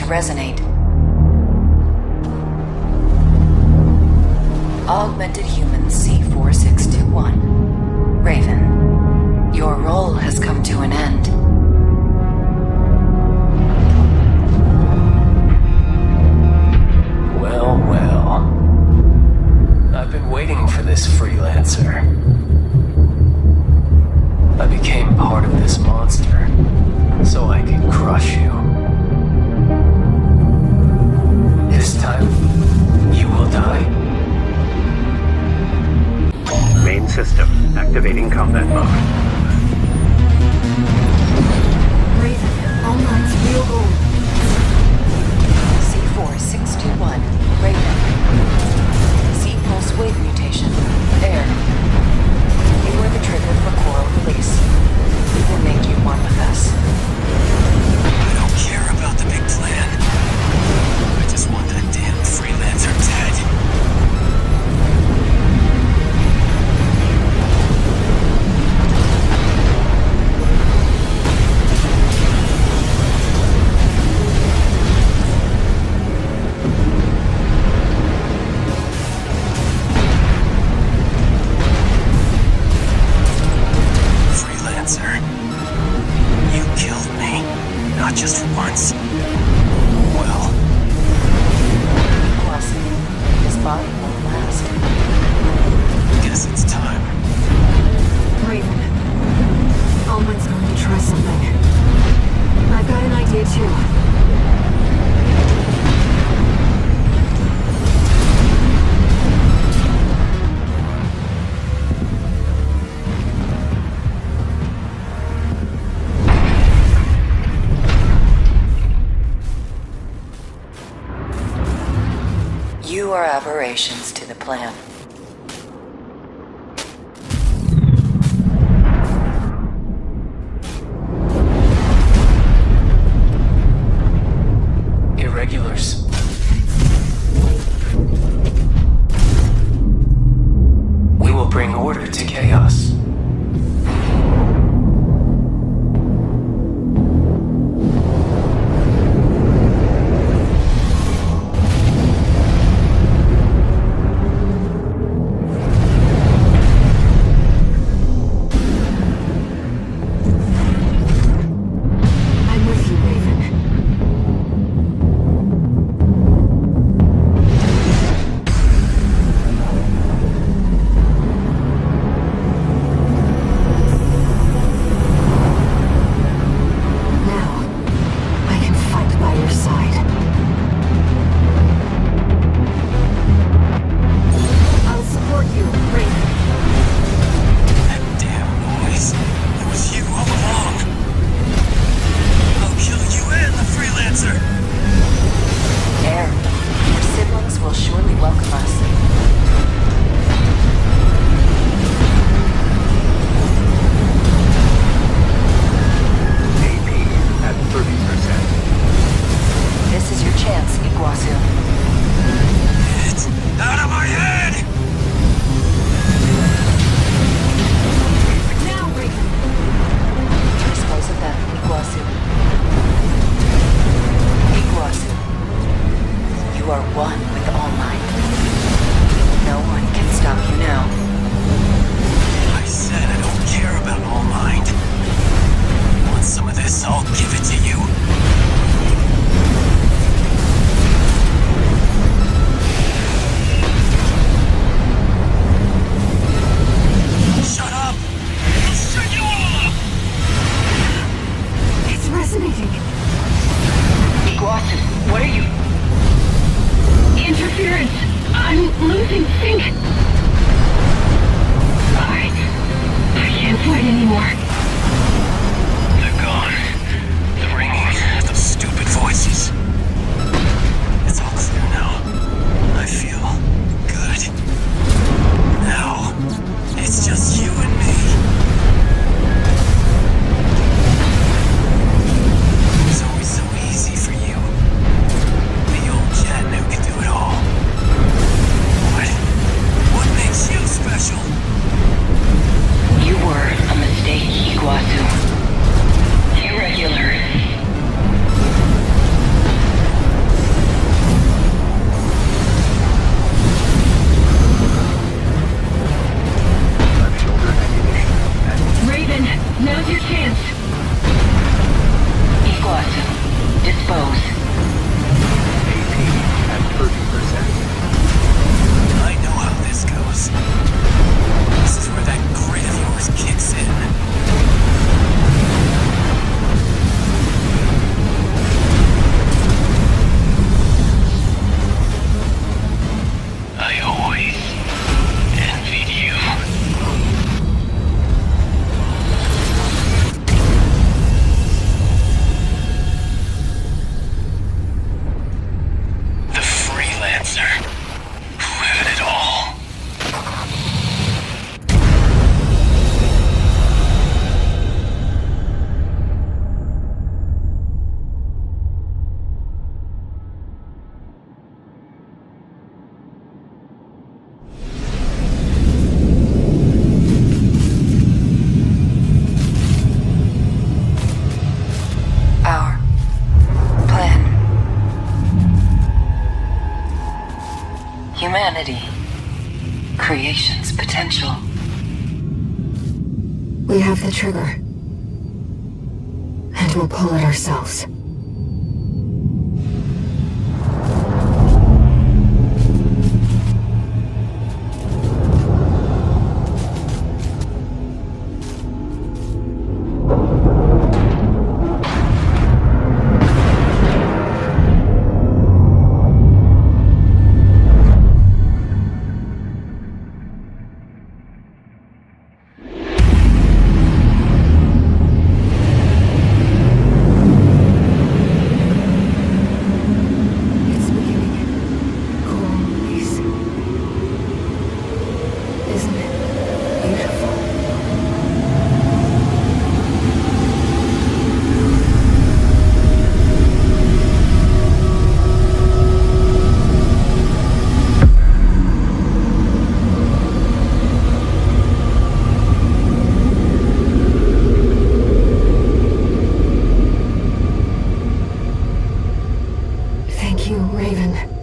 to resonate. Augmented Human C4621. Raven, your role has come to an end. Well, well. I've been waiting for this, Freelancer. I became part of this monster, so I could crush you. This time, you will die. Main system, activating combat mode. Raven, all mine's real gold. C4621. Raven. C-pulse wave mutation. There. You were the trigger for coral release. We will make you one with us. I don't care about the big plan. I just want that damn Freelancer dead. You killed me. Not just once. Well. Plus, his body won't last. Guess it's time. Raven, Almond's going to try something. I've got an idea too. You are aberrations to the plan. Irregulars. We will bring order to chaos. humanity. Creation's potential. We have the trigger. And we'll pull it ourselves. Thank you, Raven.